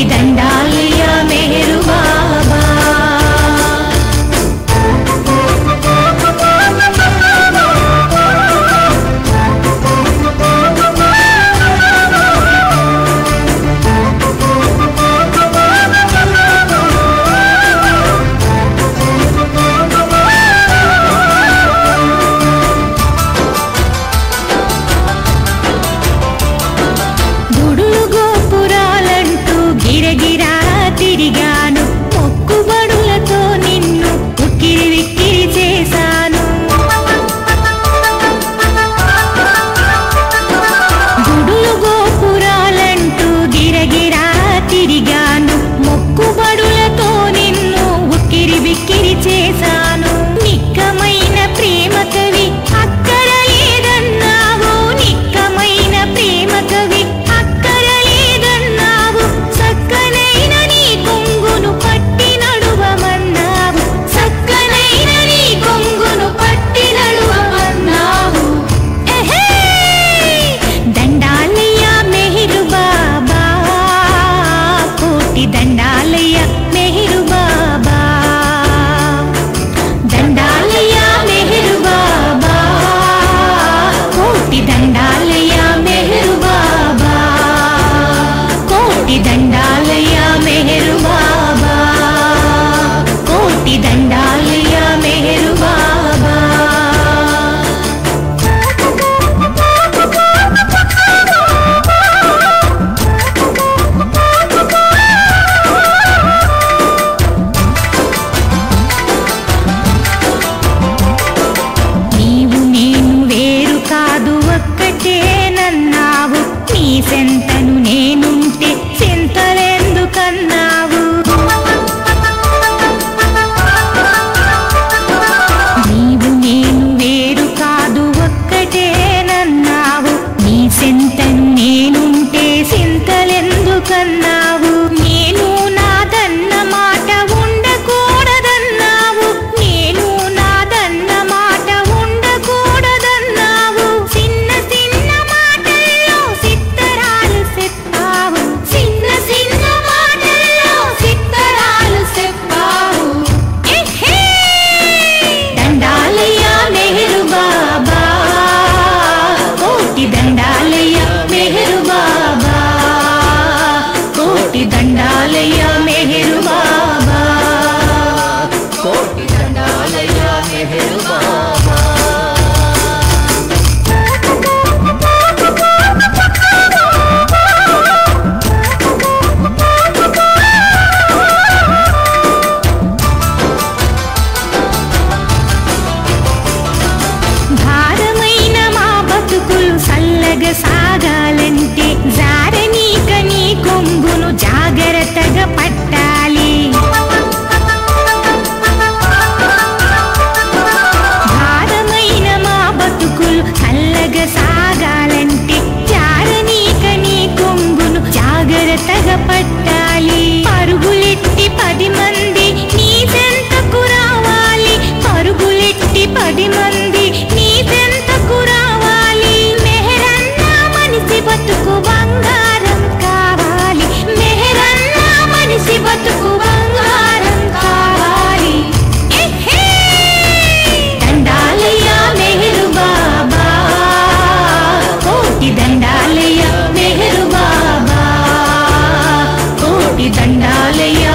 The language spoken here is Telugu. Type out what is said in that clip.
దండాలయ్య మెహరు బాబా తిరిగాను మొక్కుబడులతో నిన్ను ఉక్కిరి విక్కిరి చేశాను గుడులు గోపురాలంటూ గిరగిరా తిరిగాను మొక్కుబడులతో నిన్ను ఉక్కిరి విక్కిరి చేశాను నిక్కమైన ప్రేమ కవి అక్కర లేదన్నావు నిక్కమైన ప్రేమ కవి అక్కర లేదన్నావు సక్కనైన కొంగును పట్టి నడువమన్నావు సక్కనైన నీ కొంగును పట్టి నడువమన్నావు దండాలయ్య మెహరు బాబా కోటి దండాలయ్య మెహరు బాబా దండాలయ్య మెహరు బాబా కోటి దండాలయ్య మెహరు బాబా కోటి దండాలయ్య మెహరు బాబా కోటి దండాలయ్య మెహరు బాబా నీవు నేను వేరు కాదు ఒక్కటేనన్నావు నీ సెంతను నేనుంటే చింతలెందుకన్నావు నీవు నేను వేరు కాదు ఒక్కటేనన్నావు నీ సెంతను నేనుంటే చింతలెందుకన్నావు నేను నాదన్న మాట ఉండకూడదన్నావు నేను నాదన్న మాట ఉండకూడదన్నావు చిన్న చిన్న మాటల్లో సిత్తరాలు చెప్పావు చిన్న చిన్న మాటల్లో సిత్తరాలు చెప్పావు దండాలయ్య మెహరు బాబా కోటి దండాలయ్య మెహరు బాబా కోటి దండాలయ్య మెహరు బాబా కోటి దండాలయ్య మెహరు బాబా భారమైన మా బతుకులు సల్లగా సాగాలంటే జారనీక నీ కొంగును జాగ్రత్తగా పట్టాలి భారమైన మా బతుకులు సల్లగా సాగాలంటే జారనీక నీ కొంగును జాగ్రత్తగా పట్టాలి పరుగులెట్టి 10 మంది నీ చెంతకు రావాలి పరుగులెట్టి 10 మంది నీ చెంతకు రావాలి మెహరన్న మనిషి బతుకు బంగారం కావాలి మెహరన్న మనిషి బతుకు బంగారం కావాలి దండాలయ్య మెహరు బాబా కోటి దండాలయ్య మెహరు బాబా కోటి దండాలయ్య